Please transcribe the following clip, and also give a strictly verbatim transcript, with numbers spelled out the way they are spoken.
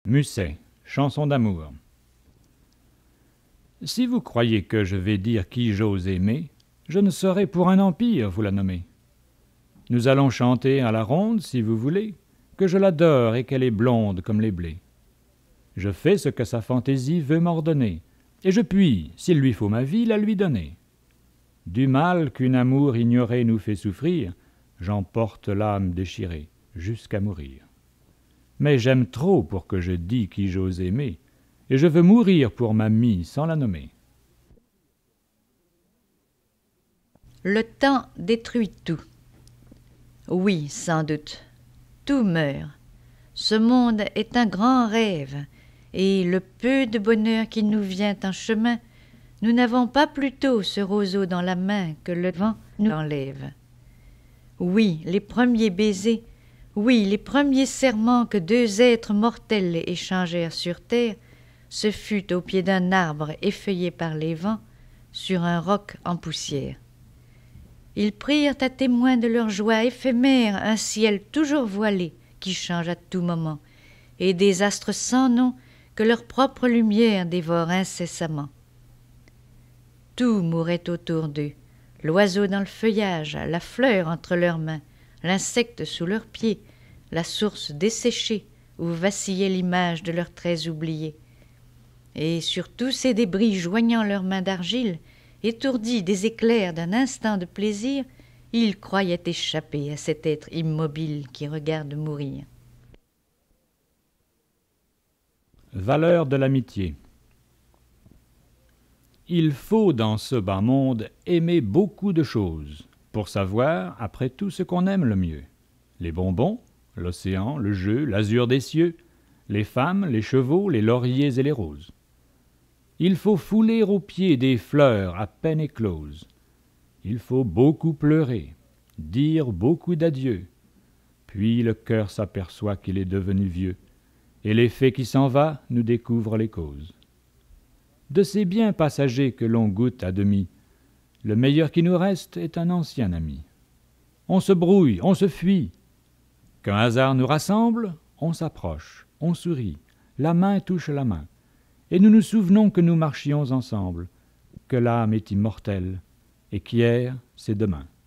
Musset, chanson d'amour. Si vous croyez que je vais dire qui j'ose aimer, je ne saurais pour un empire vous la nommer. Nous allons chanter à la ronde, si vous voulez, que je l'adore et qu'elle est blonde comme les blés. Je fais ce que sa fantaisie veut m'ordonner, et je puis, s'il lui faut ma vie, la lui donner. Du mal qu'une amour ignorée nous fait souffrir, j'en porte l'âme déchirée, jusqu'à mourir. Mais j'aime trop pour que je dise qui j'ose aimer, et je veux mourir pour ma mie sans la nommer. Le temps détruit tout. Oui, sans doute, tout meurt. Ce monde est un grand rêve, et le peu de bonheur qui nous vient en chemin, nous n'avons pas plutôt ce roseau dans la main que le vent nous enlève. Oui, les premiers baisers, oui, les premiers serments que deux êtres mortels échangèrent sur terre, ce fut au pied d'un arbre effeuillé par les vents, sur un roc en poussière. Ils prirent à témoin de leur joie éphémère un ciel toujours voilé qui change à tout moment, et des astres sans nom que leur propre lumière dévore incessamment. Tout mourait autour d'eux, l'oiseau dans le feuillage, la fleur entre leurs mains, l'insecte sous leurs pieds, la source desséchée où vacillait l'image de leurs traits oubliés. Et sur tous ces débris joignant leurs mains d'argile, étourdis des éclairs d'un instant de plaisir, ils croyaient échapper à cet être immobile qui regarde mourir. Valeur de l'amitié. Il faut dans ce bas monde aimer beaucoup de choses, pour savoir, après tout, ce qu'on aime le mieux. Les bonbons, l'océan, le jeu, l'azur des cieux, les femmes, les chevaux, les lauriers et les roses. Il faut fouler aux pieds des fleurs à peine écloses. Il faut beaucoup pleurer, dire beaucoup d'adieux. Puis le cœur s'aperçoit qu'il est devenu vieux, et l'effet qui s'en va nous découvre les causes. De ces biens passagers que l'on goûte à demi, le meilleur qui nous reste est un ancien ami. On se brouille, on se fuit. Qu'un hasard nous rassemble, on s'approche, on sourit, la main touche la main, et nous nous souvenons que nous marchions ensemble, que l'âme est immortelle, et qu'hier, c'est demain.